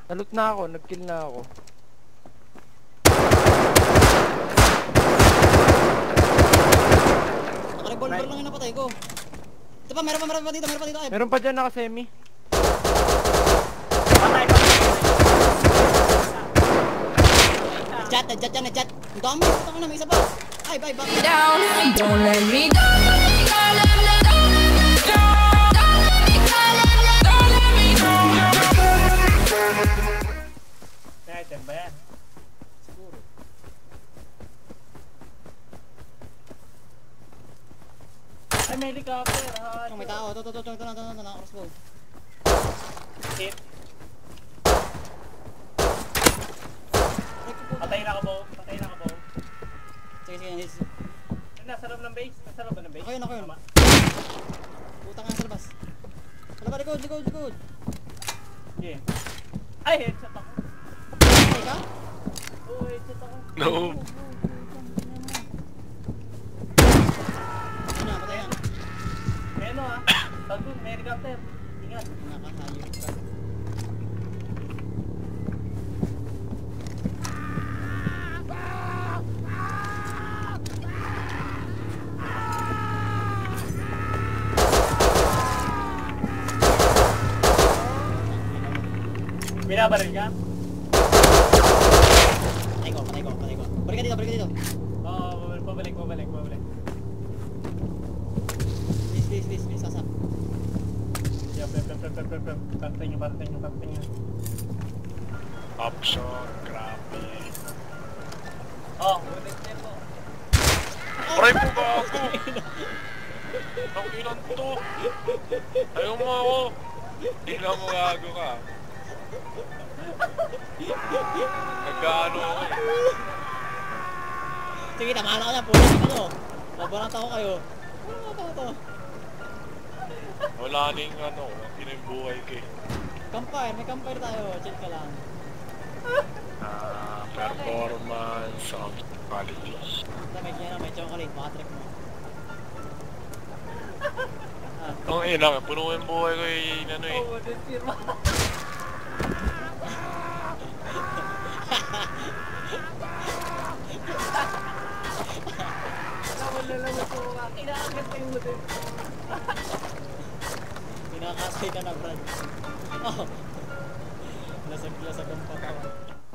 Nalot na ako, nag-kill na ako. Naka-revolver lang yung napatay ko. Ito pa, meron pa dito, ay. Meron pa dyan naka-semi. Patay. Chat yan. Ang dami, puta ko na, may isa pa. Ay, back. Down, don't let me go. May item ba yan? Siguro. Ay, may helicopter. May tao, ito na, crossbow. Hit. Patay na ka, Bo. Sige. Nasa loob ng base? Nasa loob ba ng base? Ako yun. Puta nga sa labas. Likod. Yeah. Ay, headshot ako. Patay ka? Oo, headshot ako. No. Patay yan. May ano ah. Tagod, may helicopter. Ingat. Nakakayos ka. Binabaril ka? Patay ko. Balik ka dito. Oo, pabalik. Please, sasap. Yup. Parating nyo. Option, grabe. Oh, ulit mo. Aray po gago! Ang ilan to? Ayaw mo ako! Tingnan mo gago ka. Nagkaano ako eh. Sige, tamahan ako na. Pulang ako. Mabarang tao kayo. Wala ning ano, buhay ko eh. May campfire tayo. Chill ka lang. Performance of quality. May chocolate. Baka trip mo. Ang ina, puno yung buhay ko eh, ano eh. Oo, desirma. Naman ko mga kinakagad na yung model. Pinakasay ka na, Brad. Oh. Lasag ang patawa.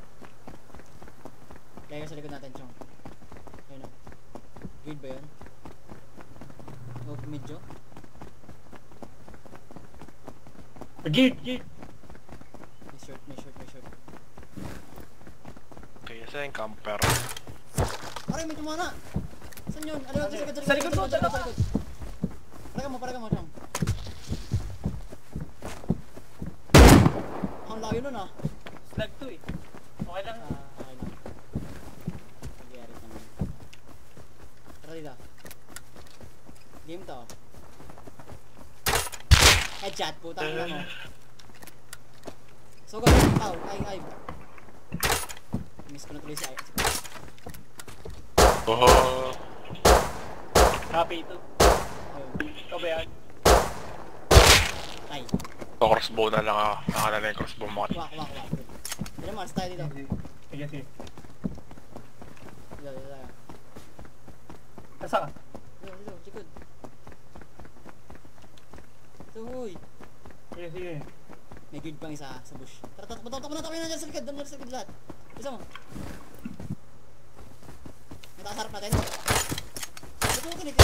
Kaya sa likod natin, Chong. Ayun o. Grid ba yun? O, medyo? Gid! May short. Kaya sa yung camper. Aray, may tumana! Saan yun? Sa likod mo, Paraga mo, Chong. Ang layo nun ah. Slag 2 eh. Okay lang. Okay lang. Nagyari naman. Tara dito. Game to. Headshot, putang ina mo. So, go. Ow, ay. Miss ko na tuloy si Isaac. Oh. Happy ito. Ayun. Ikaw ba yan? Ay. Crossbow na lang ah. Nakalala yung crossbow mo. Wak. Hindi naman, tayo dito. Sige. Dito. Nasa ka? Dito, sikod. Ito, huy. Sige. May grid pang isa sa bush. Tara, takbo na tayo na dyan sa likod. Doon sa likod lahat. Isa mo. Natasarap natin. Ba't mo kinig?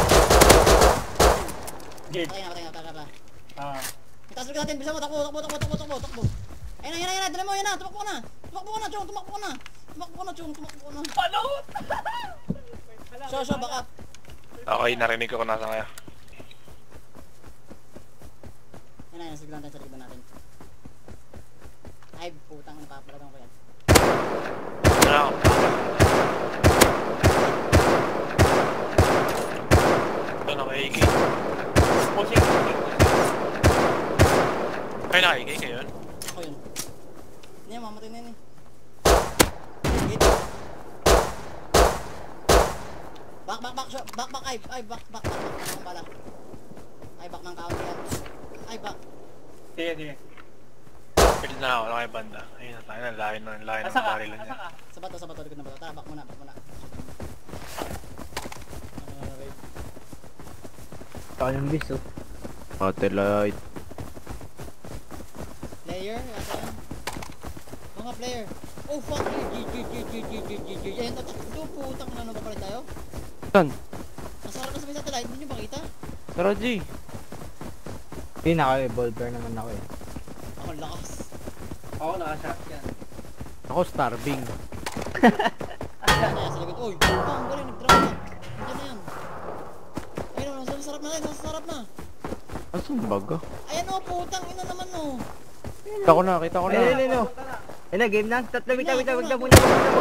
Gid. Patay na. Ah. Itaas ulit natin, bisa mo, takbo. Ayun na, dala mo, ayun na, tumakbo ka na, Chong, tumakbo ka na. Palot! Show, back up. Okay, narinig ko kung nasa kaya. Ayun na, nasiglan tayo sa likod natin. Ay, putang, napapalagan ko yan. Ano? Ito, naka-AK. Pushing. Ay, naka-AK kayo yun? Ako yun. Hindi, mamatay na yun eh. Back, ay, back, ang bala. Ay, back ng kaunti yan. Ay, back. Sige. Pil na ako, wala kayo banda. Ayun na tayo na, layo ng Asa ka? baril Asa niya. ka? Sa bato, likod ng bato. Tara, back muna. Saka yung bis oh. Satellite. Player, asa yan? Mga player. Oh fuck you, GG. Ayun, ito putang na ba pala tayo? Saan? Nasarap na sa may satellite, hindi nyo makita? Tara, G. Hindi naka-revolver naman ako eh. Ako lakas. Oo, naka-shot yan. Ako starving. Ayan na yan sa likod. Uy, ang galing, nag-drop na. Nandiyan na yan. Ayun o, nasasarap na. Asan baga? Ayan o, putang ina naman o. Kita ko na. Ayun oh. Ayun na, game na. Tatlo, wait, wag na muna.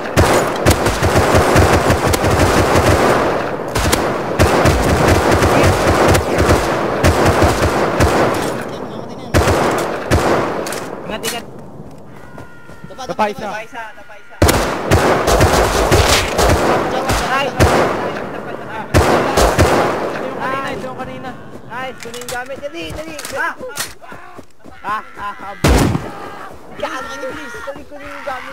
Yan, mamatay na yan. Ingat. Tapa isa. Tapa isa. Ay! Ito yung kanina. Nice, kunin yung gamit. Dali! Yan, ano please. Dali, kunin yung gamit.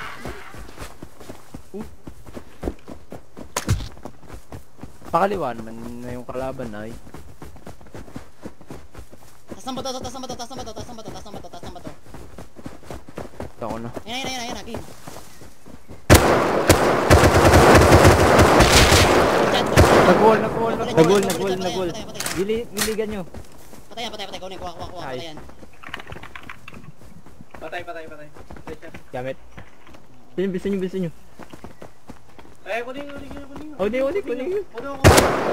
Pakaliwa naman na yung kalaban ay. Taas ng bato. Kita ko na. Yan, akin. Nag-wall. Giligan nyo. Patay. Kunin, kuha. Patay yan. Patay. Gamit. Bilisan nyo. Eh, kunin. Kunin nyo. Puno ako.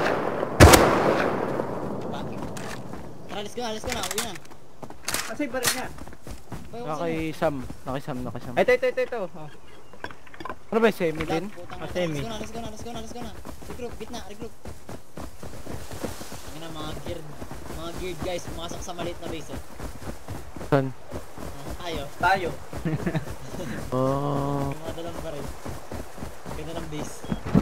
Tara, let's go na. Uwi na. Kasi yung baril niya. Nakisam. Ito. Oh. Ano ba yung semi din? Semi. Let's go na. Regroup. Ang ina, mga geared guys, pumasok sa maliit na base. Saan? Tayo. Oh. Yung mga dalang baril. Ganda ng base.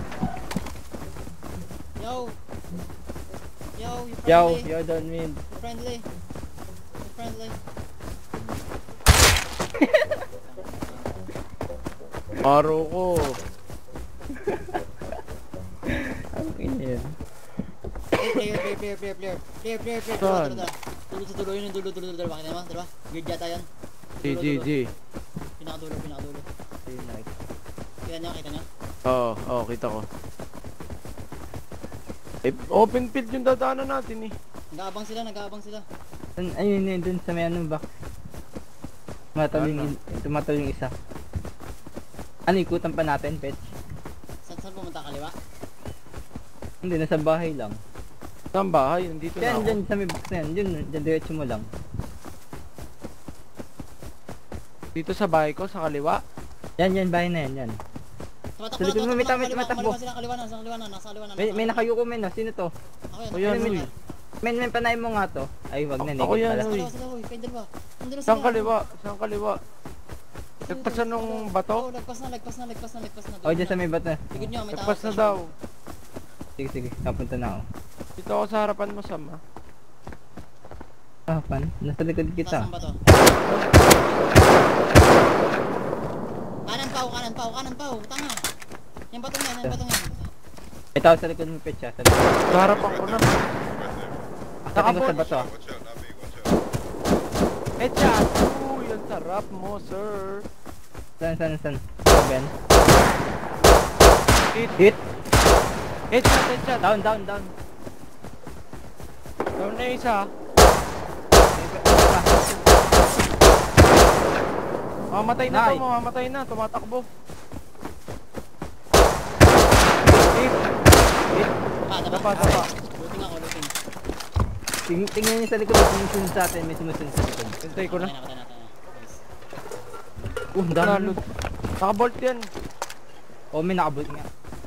Yo, you friendly? Yo, don't mean. You friendly? Maro ko. Ano yun? Player. Saan? Dulo, yun yung dulo. Bakit naman? Diba? Geared yata yan. G. Pinakadulo. Kita nyo? Oo, kita ko. Eh, open field yung dadaanan natin eh. Nag-aabang sila. Ayun yun, dun sa may ano ba? Tumatalo yung isa. Ano, ikutan pa natin, Pech? Saan pumunta, kaliwa? Hindi, nasa bahay lang. Saan bahay? Nandito na ako. Diyan, sa may box na yan. Diyan, diretso mo lang. Dito sa bahay ko, sa kaliwa. Yan, bahay na yan. Tumatakbo Sa likod mo, may tumatakbo sila, kaliwa na. Nasa kaliwa na. May nakayuko men, no? Sino to? Ako Ayan, ako uy. Men, panay mo nga to. Ay, wag na, Ako naked yan, pala. uy. Sila, uy. Kayong dalawa. Nandun na Saan sila. kaliwa? Nagpasan nung bato? Oo, lagpas na. O, dyan sa may bata. Likod nyo, may tao. Nagpas na daw. Sige, napunta na ako. Dito ako sa harapan mo, Sam, ha? Pan? Nasa likod Taas kita. ng bato. Kanan pao. Tanga. Yung batong yan. Ito sa likod mo, Pech, ha? Sa likod. Sa harapan ko na. Takin ko sa bato, ha? Headshot! Uy, ang sarap mo, sir. Saan? Ben? Hit! Headshot! Down! Down na isa. Mamatay na, tumatakbo. Hit! Dapa. Looting ako. Tingnan niyo sa likod, may sumusunod sa atin, sa likod. Hintay ko na. Patay na. Dami. Nakabolt yan. May nakabult nga.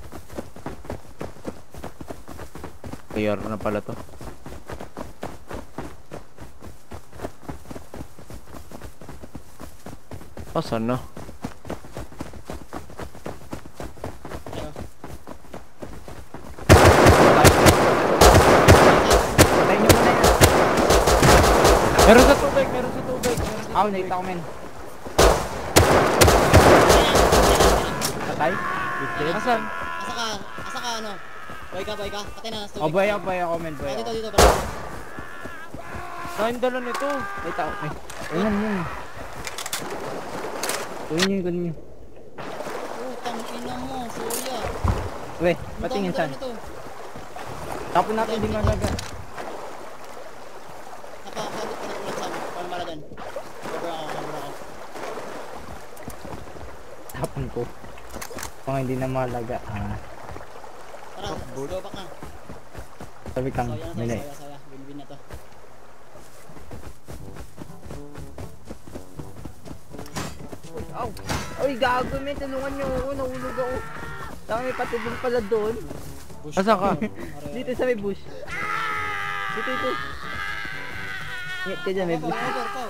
Kayar na pala to. Saan na? Patay niyo muna yan. Meron sa tubig. Nakita ko, men. Patay? Twisted? Asan? Asa ka ano? Boy ka. Patay na. Oh, boy ako, men, boy Dito, ako. dito. Balik. Saan dala nito? Ay, tao. Ay, ayun, yun. Kunin nyo. Putang ina mo, suya. Weh, patingin saan? Tapon natin din malaga. Napakabot ko na ulit sa amin. Paano mala dyan? Cover ako. Tapon ko. Kung hindi na malaga. Tara, go back na. Sabi kang, Soya na to, mali. soya. Win-win na to. Aw! Uy, gago, men. Tulungan nyo ako. Nahulog ako. Saka may patubong pala doon. Push Asan ka? Dito sa may bush. Dito. Ngit ka dyan, may bush. Cover.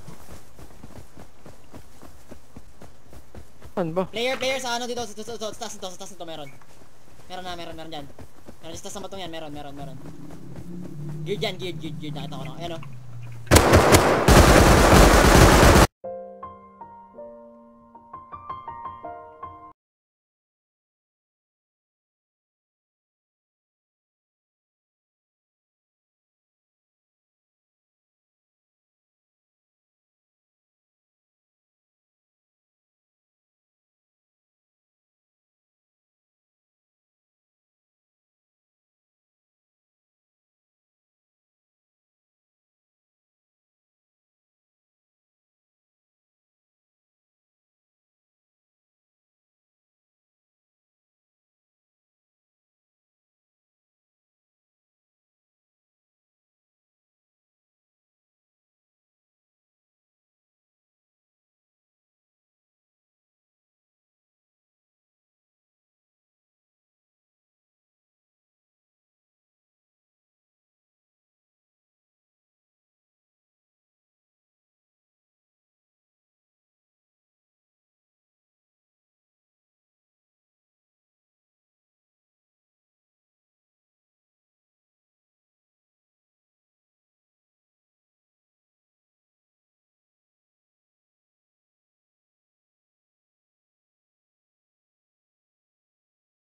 Saan ba? Player sa ano dito, sa taas nito meron. Meron dyan. Meron sa taas ng batong yan, meron. Gear dyan, nakita ko na. Ayan o.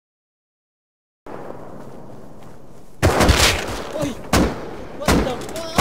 Uy! What the fuck?